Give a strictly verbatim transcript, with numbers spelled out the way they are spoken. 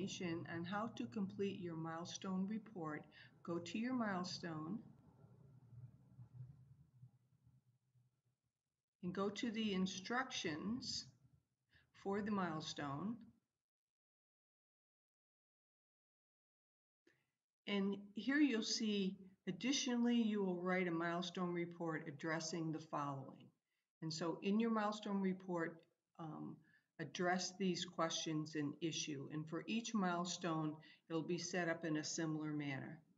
information on how to complete your milestone report, go to your milestone and go to the instructions for the milestone. And here you'll see, additionally, you will write a milestone report addressing the following. And so in your milestone report, um, address these questions and issue. And for each milestone, it'll be set up in a similar manner.